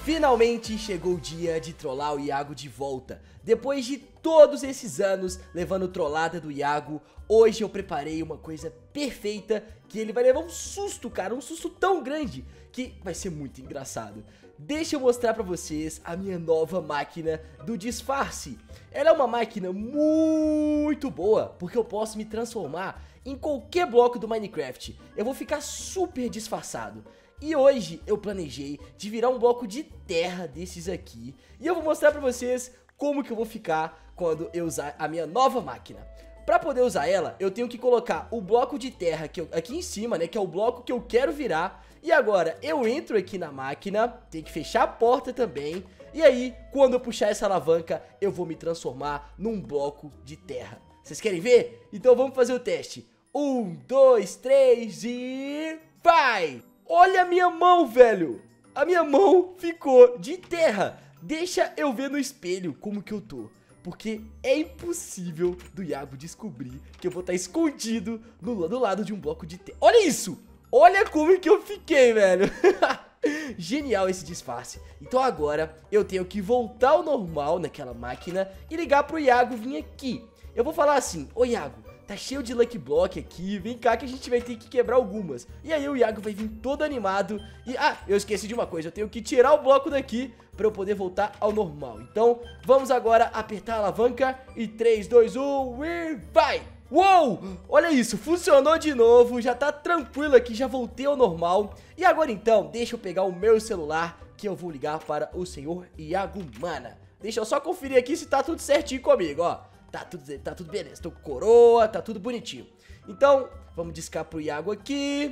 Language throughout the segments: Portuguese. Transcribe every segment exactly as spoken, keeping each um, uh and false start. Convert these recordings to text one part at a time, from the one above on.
Finalmente chegou o dia de trollar o Iago de volta. Depois de todos esses anos levando trollada do Iago, hoje eu preparei uma coisa perfeita que ele vai levar um susto, cara, um susto tão grande que vai ser muito engraçado. Deixa eu mostrar pra vocês a minha nova máquina do disfarce. Ela é uma máquina muito boa, porque eu posso me transformar em qualquer bloco do Minecraft. Eu vou ficar super disfarçado. E hoje eu planejei de virar um bloco de terra desses aqui. E eu vou mostrar pra vocês como que eu vou ficar quando eu usar a minha nova máquina. Pra poder usar ela, eu tenho que colocar o bloco de terra que eu, aqui em cima, né, que é o bloco que eu quero virar. E agora eu entro aqui na máquina, tem que fechar a porta também. E aí, quando eu puxar essa alavanca, eu vou me transformar num bloco de terra. Vocês querem ver? Então vamos fazer o teste. Um, dois, três e... vai! Olha a minha mão, velho! A minha mão ficou de terra. Deixa eu ver no espelho como que eu tô. Porque é impossível do Iago descobrir que eu vou estar escondido no, do lado de um bloco de terra. Olha isso! Olha como que eu fiquei, velho. Genial esse disfarce. Então agora eu tenho que voltar ao normal naquela máquina e ligar pro Iago vir aqui. Eu vou falar assim: ô Iago, tá cheio de Lucky Block aqui, vem cá que a gente vai ter que quebrar algumas. E aí o Iago vai vir todo animado. E, ah, eu esqueci de uma coisa, eu tenho que tirar o bloco daqui pra eu poder voltar ao normal. Então, vamos agora apertar a alavanca e três, dois, um e vai! Uou! Olha isso, funcionou de novo, já tá tranquilo aqui, já voltei ao normal. E agora então, deixa eu pegar o meu celular que eu vou ligar para o senhor Iago Mana. Deixa eu só conferir aqui se tá tudo certinho comigo, ó. Tá tudo, tá tudo beleza, tô com coroa, tá tudo bonitinho. Então, vamos discar pro Iago aqui.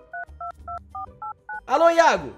Alô, Iago!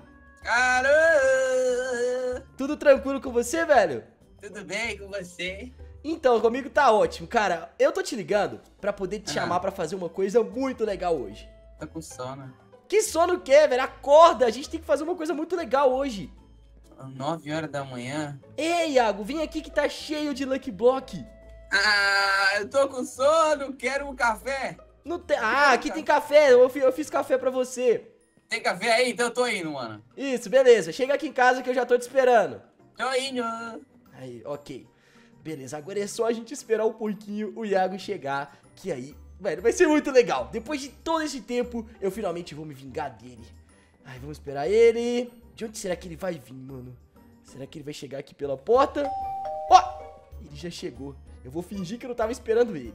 Alô! Tudo tranquilo com você, velho? Tudo bem com você? Então, comigo tá ótimo. Cara, eu tô te ligando pra poder te Ah. chamar pra fazer uma coisa muito legal hoje. Tô com sono. Que sono que é, velho? Acorda, a gente tem que fazer uma coisa muito legal hoje. nove horas da manhã. Ei, Iago, vem aqui que tá cheio de Lucky Block. Ah, eu tô com sono, quero um café. Não tem... Ah, aqui tem café, eu fiz, eu fiz café pra você. Tem café aí? Então eu tô indo, mano. Isso, beleza. Chega aqui em casa que eu já tô te esperando. Tô indo. Aí, ok. Beleza, agora é só a gente esperar um pouquinho o Iago chegar, que aí, velho, vai ser muito legal. Depois de todo esse tempo, eu finalmente vou me vingar dele. Ai, vamos esperar ele. De onde será que ele vai vir, mano? Será que ele vai chegar aqui pela porta? Ó, ele já chegou. Eu vou fingir que eu não tava esperando ele.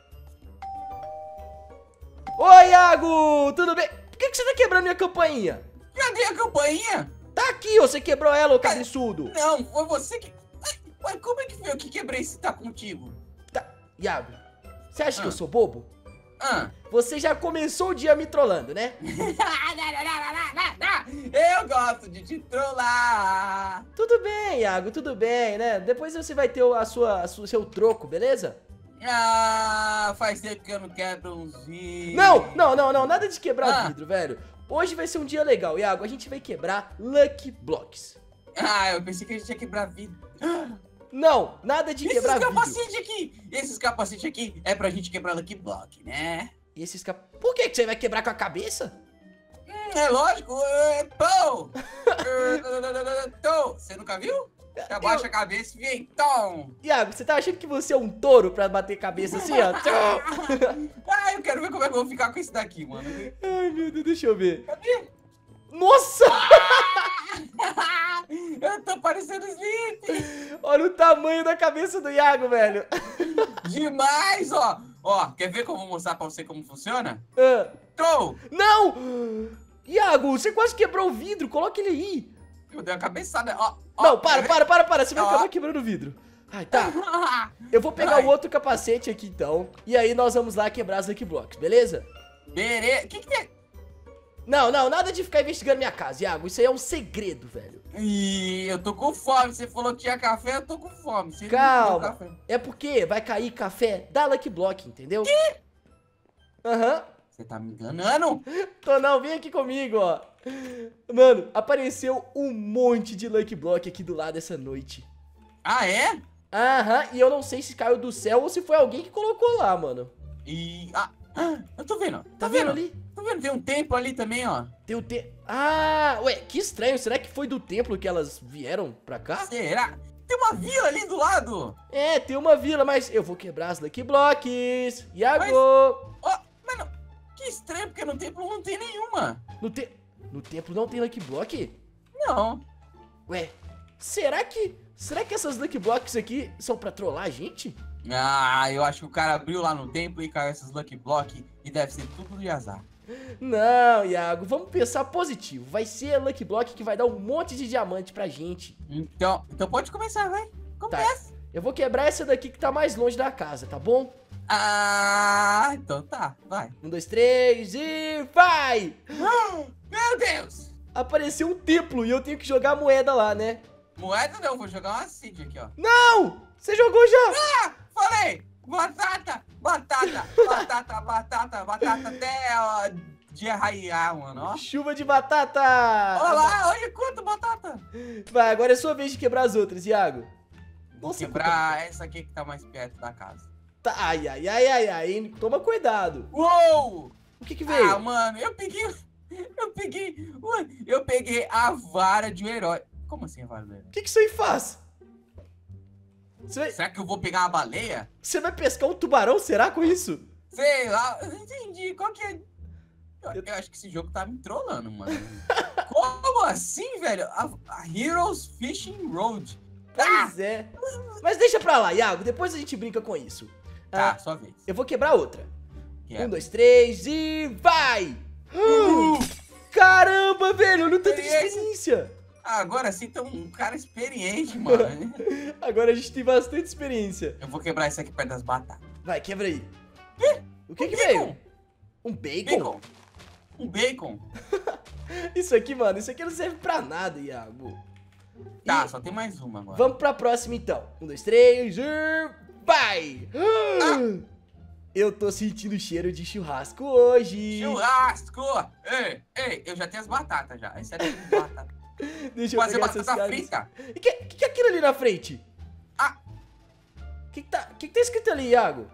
Oi, Iago! Tudo bem? Por que, que você tá quebrando minha campainha? Cadê a campainha? Tá aqui, ó, você quebrou ela, ô cabeçudo. Não, foi você que... Ué, como é que foi eu que quebrei se tá contigo? Tá, Iago, você acha Ah. que eu sou bobo? Ah. Você já começou o dia me trollando, né? Eu gosto de te trollar. Tudo bem, Iago, tudo bem, né? Depois você vai ter o a sua, a sua- seu troco, beleza? Ah, faz tempo que eu não quebro uns vidros. Não, não, não, não, nada de quebrar Ah. vidro, velho. Hoje vai ser um dia legal, Iago, a gente vai quebrar Lucky Blocks. Ah, eu pensei que a gente ia quebrar vidro. Não, nada de Esses quebrar vidro. capacetes aqui, esses capacetes aqui é pra gente quebrar Lucky Block, né? E esses cap... Por que que você vai quebrar com a cabeça? Hum, é lógico, é pão. Tom, você nunca viu? Abaixa a cabeça e vem, tom. Iago, você tá achando que você é um touro pra bater cabeça assim, ó? Ah, eu quero ver como é que eu vou ficar com esse daqui, mano. Ai, meu Deus, deixa eu ver. Cadê? Nossa! Eu tô parecendo Sleep. Olha o tamanho da cabeça do Iago, velho. Demais, ó. Ó, quer ver que eu vou mostrar pra você como funciona? Ah. Tom, Não! Iago, você quase quebrou o vidro, coloca ele aí. eu dei uma cabeçada, ó. ó Não, para, quer ver? para, para, para, você vai Ó. acabar quebrando o vidro. Ai, tá. Eu vou pegar Vai. o outro capacete aqui, então. E aí nós vamos lá quebrar as Lucky Blocks, beleza? Bere... Que que tem? Não, não, nada de ficar investigando minha casa, Iago. Isso aí é um segredo, velho. Ih, eu tô com fome. Você falou que tinha café, eu tô com fome. Você não me deu Calma. café. É porque vai cair café da Lucky Block, entendeu? Que? Aham. Você tá me enganando? Tô não, vem aqui comigo, ó. Mano, apareceu um monte de Lucky Block aqui do lado essa noite. Ah, é? Aham, e eu não sei se caiu do céu ou se foi alguém que colocou lá, mano. E... Ah, ah, eu tô vendo. Tá vendo ali? Tô vendo vendo? Tem um templo ali também, ó. Tem o te... Ah, ué, que estranho. Será que foi do templo que elas vieram pra cá? Será? Tem uma vila ali do lado. É, tem uma vila, mas eu vou quebrar as Lucky Blocks. Iago! Mas- Ó, mano, que estranho, porque no templo não tem nenhuma. No, te... no templo não tem Lucky Block? Não. Ué, será que... Será que essas Lucky Blocks aqui são pra trollar a gente? Ah, eu acho que o cara abriu lá no templo e caiu essas Lucky Block e deve ser tudo de azar. Não, Iago, vamos pensar positivo. Vai ser a Lucky Block que vai dar um monte de diamante pra gente. Então, então pode começar, vai. Começa. Eu vou quebrar essa daqui que tá mais longe da casa, tá bom? Ah, então tá, vai. Um, dois, três e vai! Meu Deus! Apareceu um templo e eu tenho que jogar a moeda lá, né? Moeda não, vou jogar uma seed aqui, ó. Não! Você jogou já! Ah, falei! Batata, batata, batata, batata, batata até ó, de arraiar, mano, ó. Chuva de batata! Olha lá, olha quanto batata. Vai, agora é sua vez de quebrar as outras, Iago. Vou Nossa, quebrar essa aqui que tá mais perto da casa. Tá, ai, ai, ai, ai, ai, hein? Toma cuidado. Uou! O que que veio? Ah, mano, eu peguei, eu peguei, mano, eu peguei a vara de um herói. Como assim a vara do herói? O que que isso aí faz? Você vai, Será que eu vou pegar uma baleia? você vai pescar um tubarão, será, com isso? Sei lá, eu não entendi, qual que é... Eu, eu acho que esse jogo tá me trollando, mano. Como assim, velho? A, a Heroes Fishing Road. Ah! Pois é. Mas deixa pra lá, Iago, depois a gente brinca com isso. Tá, Ah, sua vez. eu vou quebrar outra. Que é? Um, dois, três e vai! Uh! Caramba, velho, eu não tenho tanta Experiência. experiência. Ah, agora sim tem um cara experiente, mano. Agora a gente tem bastante experiência. Eu vou quebrar isso aqui perto das batatas. Vai, quebra aí. O que Um que bacon. veio? Um bacon? Bacon. Um bacon. Isso aqui, mano, isso aqui não serve pra nada, Iago. Tá, E só tem mais uma agora. vamos pra próxima, então. Um, dois, três e vai! Eu tô sentindo cheiro de churrasco hoje. Churrasco! Ei, ei, eu já tenho as batatas já. Esse é de batata. Deixa eu Fazer pegar essas batata caras. frita. E que, que que é aquilo ali na frente? Ah. Que que tá, que que tá escrito ali, Iago?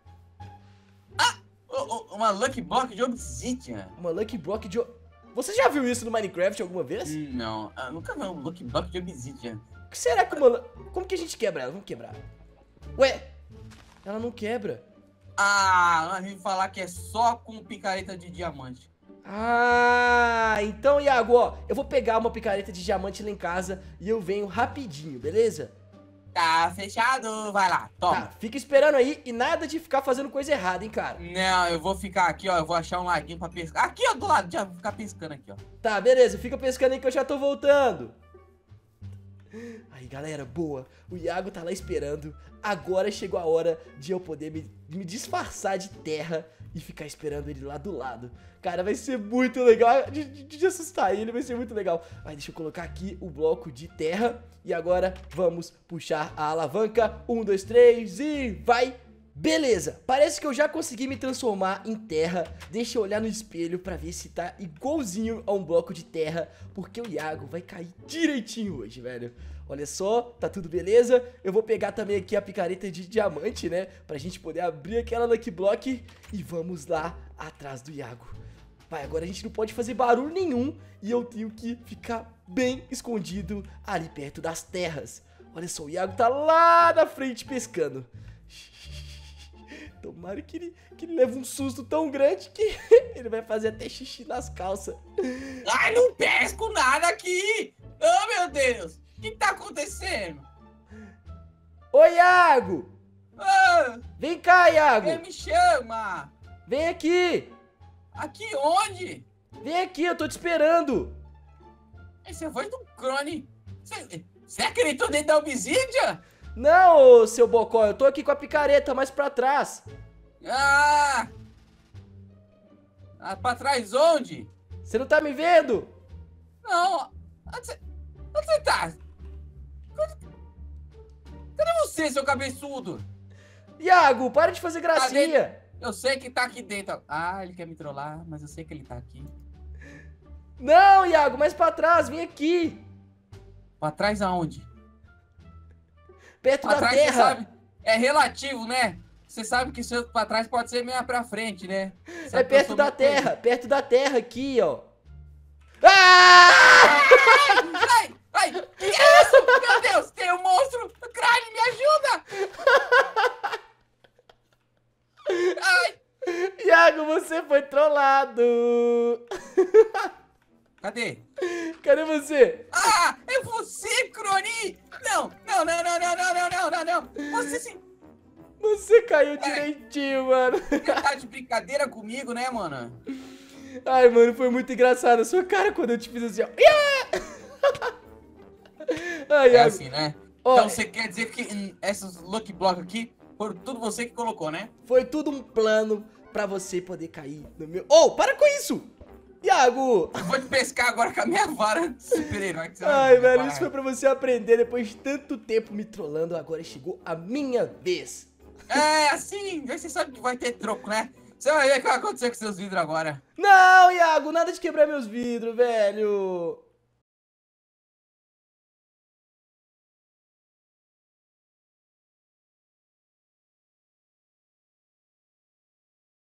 Oh, oh, uma Lucky Block de Obsidian. Uma Lucky Block de... Você já viu isso no Minecraft alguma vez? Hum, Não, eu nunca vi um Lucky Block de Obsidian. O que será que uma... lu- Como que a gente quebra ela? Vamos quebrar. Ué, ela não quebra. Ah, a gente falar que é só com picareta de diamante. Ah, então, Iago, ó, eu vou pegar uma picareta de diamante lá em casa e eu venho rapidinho, beleza? Tá fechado, vai lá, toma. Tá, fica esperando aí e nada de ficar fazendo coisa errada, hein, cara. Não, eu vou ficar aqui, ó, eu vou achar um laguinho pra pescar. Aqui, ó, do lado, já vou ficar pescando aqui, ó. Tá, beleza, fica pescando aí que eu já tô voltando. Aí, galera, boa. O Iago tá lá esperando. Agora chegou a hora de eu poder me, me disfarçar de terra e ficar esperando ele lá do lado. Cara, vai ser muito legal. De, de, de assustar ele, vai ser muito legal. Aí, deixa eu colocar aqui o bloco de terra. E agora vamos puxar a alavanca. Um, dois, três e vai! Beleza, parece que eu já consegui me transformar em terra. Deixa eu olhar no espelho pra ver se tá igualzinho a um bloco de terra, porque o Iago vai cair direitinho hoje, velho. Olha só, tá tudo beleza. Eu vou pegar também aqui a picareta de diamante, né, pra gente poder abrir aquela Lucky Block. E vamos lá atrás do Iago. Vai, agora a gente não pode fazer barulho nenhum e eu tenho que ficar bem escondido ali perto das terras. Olha só, o Iago tá lá na frente pescando. Tomara que ele, que ele leve um susto tão grande que ele vai fazer até xixi nas calças. Ai, não pesco nada aqui! Oh, meu Deus! O que tá acontecendo? Ô, Iago! Ah, Vem cá, Iago! quem me chama? Vem aqui! Aqui onde? Vem aqui, eu tô te esperando! Essa é a voz do Crone. Você, você acreditou dentro da Obsidian? Não, ô, seu bocó, eu tô aqui com a picareta mais pra trás. Ah! Ah, pra trás onde? Você não tá me vendo? Não. Onde você, onde você tá? Cadê, cadê você, seu cabeçudo? Iago, para de fazer gracinha! Eu sei que tá aqui dentro. Ah, ele quer me trollar, mas eu sei que ele tá aqui. Não, Iago, mais pra trás, vem aqui! Pra trás aonde? Perto Pra da trás, você terra! sabe, é relativo, né? Você sabe que se eu pra trás pode ser meio pra frente, né? É Sabe que eu perto sou da muito terra, perdido. perto da terra aqui, ó. Ah! Ai, ai, que é isso? Meu Deus, tem um monstro! Crane, me ajuda! Ai, Iago, você foi trollado. cadê? Cadê você? Ah, é você, Crone! Não, não, não, não, não, não, não, não, não, não. Você sim. Você caiu direitinho, mano. Você tá de brincadeira comigo, né, mano? Ai, mano, foi muito engraçado a sua cara quando eu te fiz assim, ó. Yeah! Ai, É Iago. assim, né? Ó, Então você quer dizer que hum, essas Lucky Block aqui foram tudo você que colocou, né? foi tudo um plano pra você poder cair no meu... Oh, para com isso! Iago! Eu vou te pescar agora com a minha vara de super-herói. que você vai Ai, ver, velho, vai. isso foi pra você aprender depois de tanto tempo me trollando. Agora chegou a minha vez. É, assim, você sabe que vai ter troco, né? Você vai ver o que vai acontecer com seus vidros agora. Não, Iago, nada de quebrar meus vidros, velho.